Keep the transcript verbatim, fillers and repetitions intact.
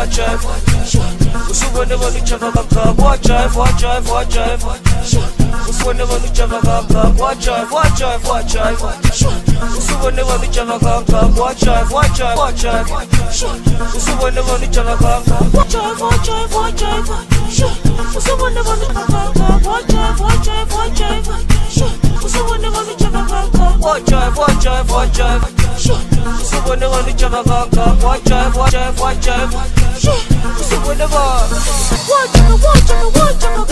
watch out. Usubone bonu chavaka, watch out, watch out, watch out. Usubone bonu chavaka, watch out, watch out, watch out. Usubone bonu chavaka, watch out, watch out, watch out. Usubone bonu chavaka, watch out, watch out, watch out. Usubone bonu chavaka, watch out, watch out, watch out. Usubone bonu chavaka, watch out, watch out, watch out. Usubone bonu chavaka, watch out, watch out, watch out. Usubone bonu, watch out, watch out, watch out.